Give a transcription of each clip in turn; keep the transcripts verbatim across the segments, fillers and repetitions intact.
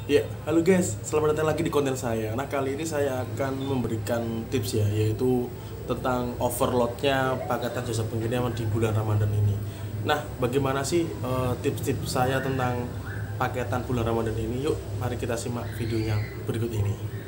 Ya, halo guys, selamat datang lagi di konten saya. Nah, kali ini saya akan memberikan tips ya, yaitu tentang overloadnya paketan jasa pengiriman di bulan Ramadan ini. Nah, bagaimana sih eh, tips-tips saya tentang paketan bulan Ramadan ini? Yuk, mari kita simak videonya berikut ini.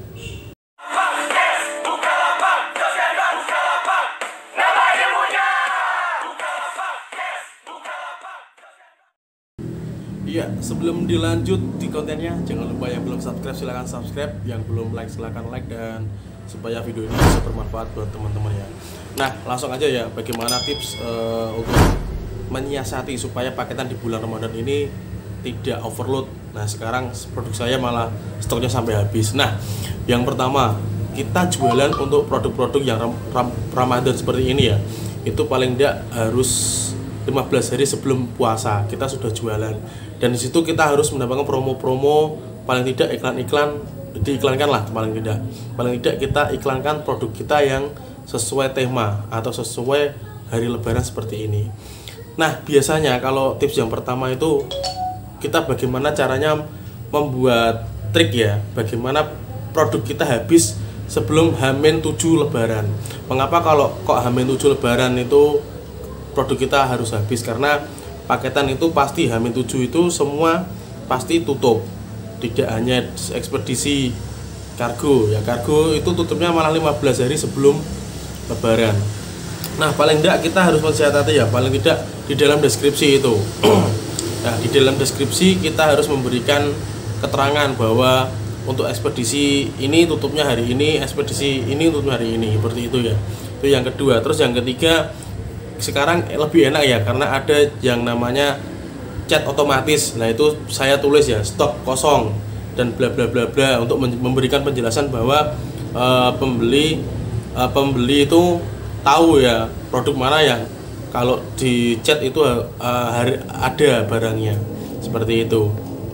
Iya, sebelum dilanjut di kontennya, jangan lupa yang belum subscribe silahkan subscribe, yang belum like silahkan like, dan supaya video ini bisa bermanfaat buat teman-teman ya. Nah, langsung aja ya, bagaimana tips uh, untuk menyiasati supaya paketan di bulan Ramadan ini tidak overload. Nah, sekarang produk saya malah stoknya sampai habis. Nah, yang pertama, kita jualan untuk produk-produk yang ram ram Ramadan seperti ini ya, itu paling tidak harus lima belas hari sebelum puasa kita sudah jualan, dan disitu kita harus mendapatkan promo-promo, paling tidak iklan-iklan diiklankan lah, paling tidak paling tidak kita iklankan produk kita yang sesuai tema atau sesuai hari lebaran seperti ini. Nah, biasanya kalau tips yang pertama itu kita bagaimana caranya membuat trik ya, bagaimana produk kita habis sebelum H minus tujuh lebaran. Mengapa kalau kok H minus tujuh lebaran itu produk kita harus habis? Karena paketan itu pasti H minus tujuh itu semua pasti tutup, tidak hanya ekspedisi kargo ya, kargo itu tutupnya malah lima belas hari sebelum lebaran. Nah, paling tidak kita harus mensiasati ya, paling tidak di dalam deskripsi itu nah, di dalam deskripsi kita harus memberikan keterangan bahwa untuk ekspedisi ini tutupnya hari ini, ekspedisi ini tutupnya hari ini, seperti itu ya. Itu yang kedua. Terus yang ketiga, sekarang lebih enak ya, karena ada yang namanya chat otomatis. Nah, itu saya tulis ya, stok kosong dan bla bla bla bla, untuk memberikan penjelasan bahwa uh, pembeli uh, pembeli itu tahu ya produk mana yang kalau di chat itu uh, hari, ada barangnya, seperti itu.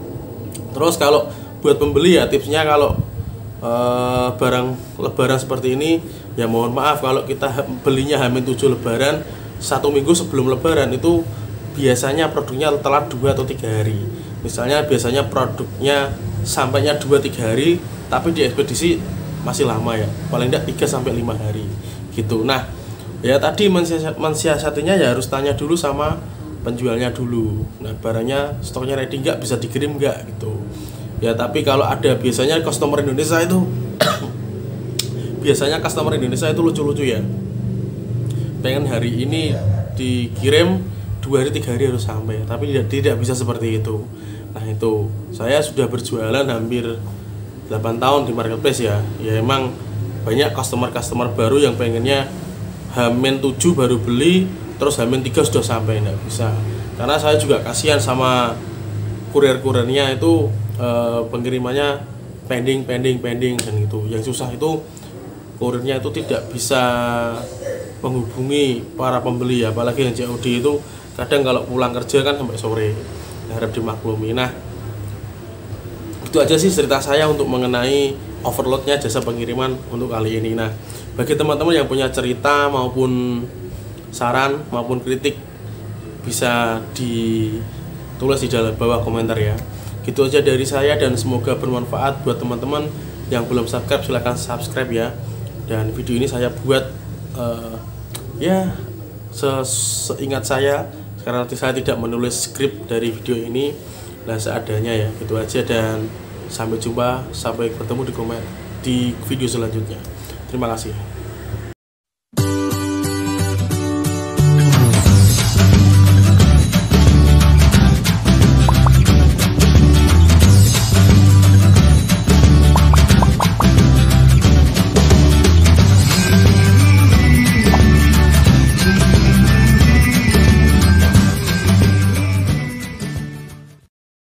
Terus kalau buat pembeli ya, tipsnya kalau uh, barang lebaran seperti ini ya, mohon maaf kalau kita belinya H minus tujuh lebaran, satu minggu sebelum lebaran itu biasanya produknya telat dua atau tiga hari. Misalnya biasanya produknya sampainya dua tiga hari, tapi di ekspedisi masih lama ya, paling tidak tiga sampai lima hari gitu. Nah, ya tadi mensiasatinya ya harus tanya dulu sama penjualnya dulu. Nah, barangnya stoknya ready nggak, bisa dikirim nggak gitu ya. Tapi kalau ada biasanya customer Indonesia itu biasanya customer Indonesia itu lucu-lucu ya, pengen hari ini dikirim, dua hari tiga hari harus sampai, tapi tidak tidak bisa seperti itu. Nah, itu saya sudah berjualan hampir delapan tahun di marketplace ya. Ya emang banyak customer-customer baru yang pengennya H minus tujuh baru beli, terus H minus tiga sudah sampai, tidak bisa. Karena saya juga kasihan sama kurir-kurirnya itu, eh, pengirimannya pending pending pending dan itu. Yang susah itu kurirnya itu tidak bisa menghubungi para pembeli, apalagi yang C O D itu kadang kalau pulang kerja kan sampai sore, harap dimaklumi. Nah, itu aja sih cerita saya untuk mengenai overloadnya jasa pengiriman untuk kali ini. Nah, bagi teman-teman yang punya cerita maupun saran maupun kritik, bisa ditulis di dalam bawah komentar ya. Gitu aja dari saya, dan semoga bermanfaat buat teman-teman. Yang belum subscribe silahkan subscribe ya. Dan video ini saya buat uh, ya seingat saya, karena nanti saya tidak menulis skrip dari video ini. Nah, seadanya ya, gitu aja, dan sampai jumpa, sampai ketemu di komen di video selanjutnya. Terima kasih.